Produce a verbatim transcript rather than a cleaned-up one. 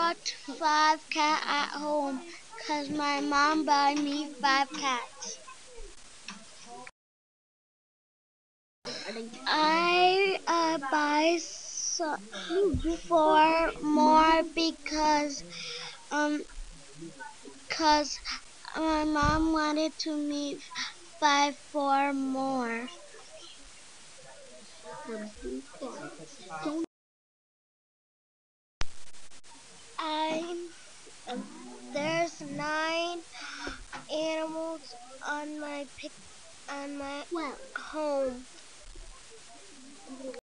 got five cats at home because my mom bought me five cats. I uh, buy so, four more because um cause my mom wanted to me buy four more. I There's nine animals on my pic on my home.